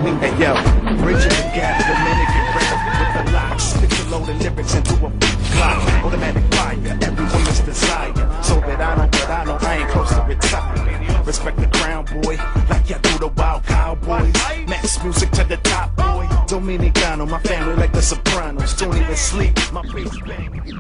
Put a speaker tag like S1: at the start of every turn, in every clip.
S1: Hey yo, bridging the gap, Dominican rap with the locks. Stick the load of lyrics into a clock. Automatic fire, every woman's desire. So that I know I ain't close to retire. Respect the crown, boy, like y'all do the wild cowboys. Max music to the top, boy. Dominicano, my family like the Sopranos. Don't even sleep, my face bang.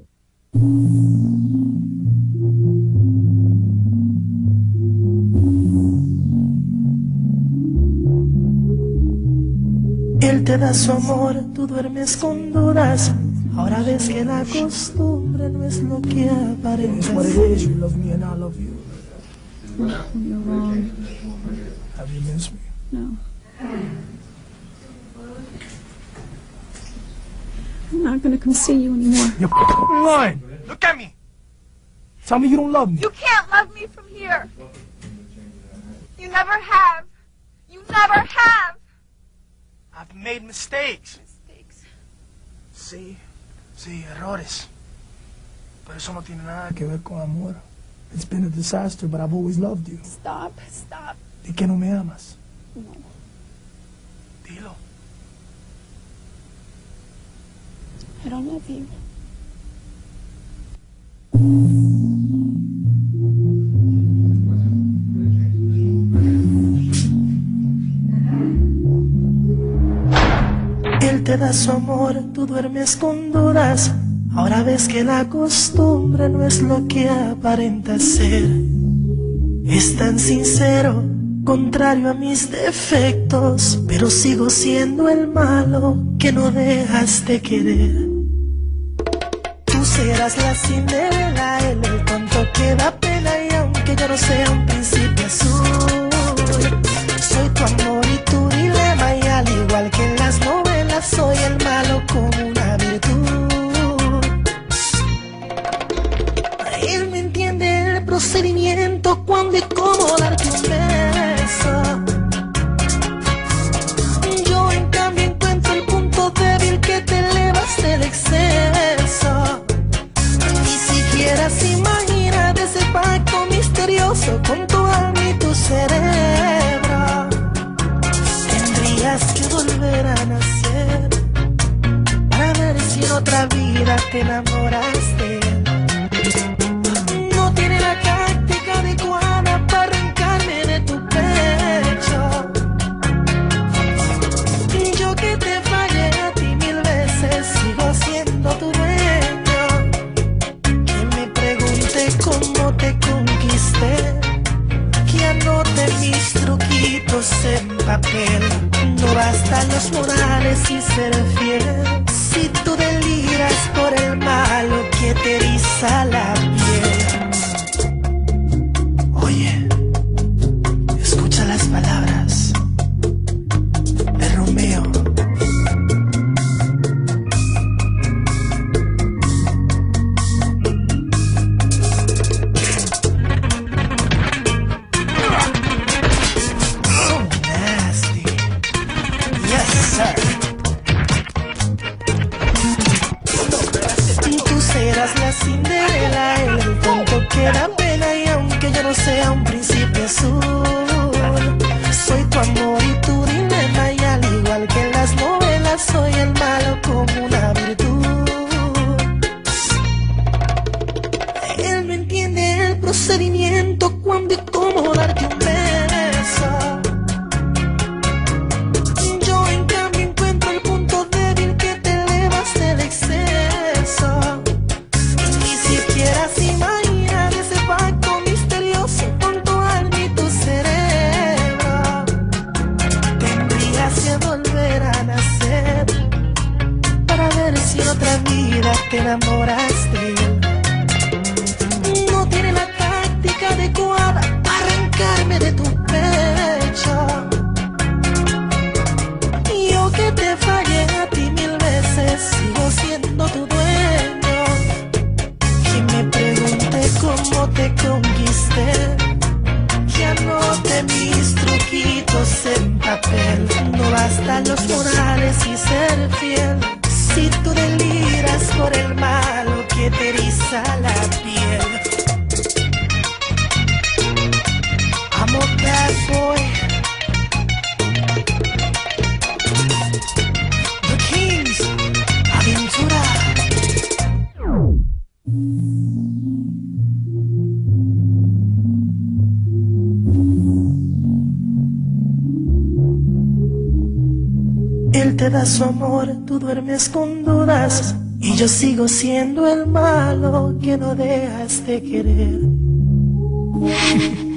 S2: Él te da su amor, tú duermes con dudas. Ahora ves que la costumbre no es lo que aparenta ser.
S3: You love me and I love you.
S4: You're wrong.
S3: Have you missed me?
S4: No. I'm not gonna come see you anymore.
S3: You're lying. Look at me. Tell me you don't love me.
S5: You can't love me from here. You never have. You never have.
S3: I've made mistakes.
S5: Mistakes.
S3: Sí, errores. Pero eso no tiene nada que ver con amor. It's been a disaster, but I've always loved you.
S4: Stop.
S3: ¿De qué no me amas?
S4: No.
S3: Dilo.
S4: I don't love you.
S2: Él te da su amor, tú duermes con dudas. Ahora ves que la costumbre no es lo que aparenta ser. Es tan sincero, contrario a mis defectos, pero sigo siendo el malo que no dejas de querer. Tú serás la Cinderela, él el tonto que da pena, y aunque yo no sea un príncipe azul, soy tu amor y tu dilema, y al igual que en las novelas soy el malo con una virtud. Él me entiende el procedimiento, cuándo y cómo darte un beso. Yo en cambio encuentro el punto débil que te elevas del exceso. Ni siquiera se imagina de ese pacto misterioso con tu alma y tu cerebro. Tendrías que volver a nacer para ver si en otra vida te enamoras de él. No tiene la táctica adecuada para arrancarme de tu pecho. Yo que te fallé a ti 1000 veces, sigo siendo tu dueño. Que me pregunte cómo te conquisté, que anote mis truquitos en papel. No bastan los morales y ser fiel, si tú deliras por el malo que te eriza la piel. Oye, escucha las palabras de Romeo. Nasty. Yes, sir. Tú serás la Cinderela, el tonto que da pena, y aunque yo no sea un príncipe azul, soy tu amor y tu dilema, y al igual que en las novelas soy el malo como una virtud. Él no entiende el procedimiento, cuándo y cómo darte un beso. Yo en cambio encuentro el punto débil que te elevas del exceso. Ni siquiera se imagina de ese pacto misterioso con tu alma y tu cerebro. Tendrías que volver a nacer para ver si en otra vida te enamoras de él. No tiene la táctica adecuada para arrancarme de tu pecho. Yo que te fallé a ti 1000 veces, sigo siendo tu dueño. Que me pregunte cómo te conquisté, que anote mis truquitos en papel. No bastan los morales y ser fiel, si tú deliras por el malo que te eriza la piel. I'm a bad boy. Él te da su amor, tú duermes con dudas, y yo sigo siendo el malo que no dejas de querer.